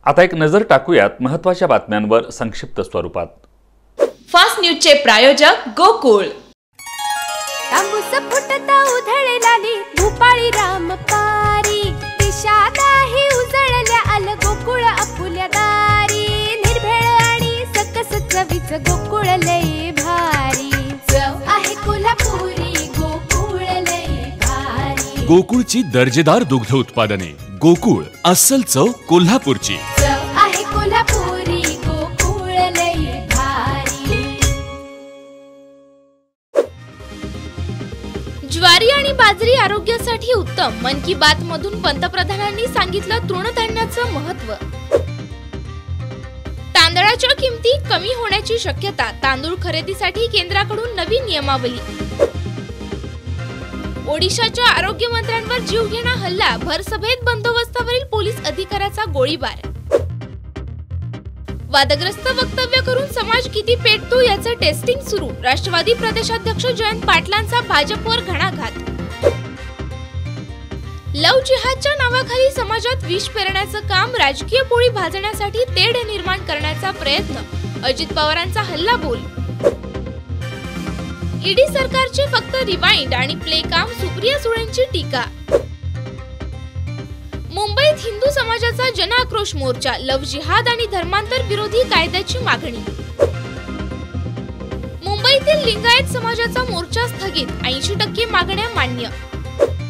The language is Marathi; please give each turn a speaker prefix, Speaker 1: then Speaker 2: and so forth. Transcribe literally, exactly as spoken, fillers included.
Speaker 1: आता एक नजर टाकूयात महत्त्वाच्या बातम्यांवर संक्षिप्त स्वरूपात।
Speaker 2: फास्ट न्यूजचे प्रायोजक गोकुळ।
Speaker 3: तांबूस फुटता उधळलाली भूपाळी रामपारी, दिशादाही उजळल्या आल गोकुळ आपुल्या दारी। निर्भेळ आणि सकस चवीच गोकुळ लय भारी, चव आहे कोल्हापुरी गोकुळ लय भारी।
Speaker 4: गोकुळची दर्जेदार दुग्ध उत्पादने, गोकुळ अस्सल चव कोल्हापूरची।
Speaker 3: चव आहे कोल्हापुरी गोकुळ लय भारी।
Speaker 5: ज्वारी आणि बाजरी आरोग्यासाठी उत्तम। मन की बात मधून पंतप्रधानांनी सांगितलं तृणधान्याचं महत्त्व। तांदळाच्या किमती कमी होण्याची शक्यता, तांदूळ खरेदीसाठी केंद्राकडून नवी नियमावली। ओडिशाच्या आरोग्य मंत्र्यांवर जीवघेणा हल्ला, भरसभेत बंदोबस्तावरील पोलीस अधिकाऱ्याचा गोळीबार। वादग्रस्त वक्तव्य करून समाज किती पेटतो याचे टेस्टिंग सुरू, राष्ट्रवादी प्रदेशाध्यक्ष जयंत पाटलांचा भाजपवर घणाघात। लव जिहादच्या नावाखाली समाजात विष पेरण्याचं काम, राजकीय पोळी भाजण्यासाठी तेढ निर्माण करण्याचा प्रयत्न, अजित पवारांचा हल्ला बोल। ईडी सरकारचे फक्त रिवाइंड आणि प्ले काम, सुप्रिया सुळेंची टीका। मुंबईत हिंदू समाजाचा जनआक्रोश मोर्चा, लव जिहाद आणि धर्मांतर विरोधी कायद्याची मागणी। मुंबईतील लिंगायत समाजाचा मोर्चा स्थगित, ऐंशी टक्के मागण्या मान्य।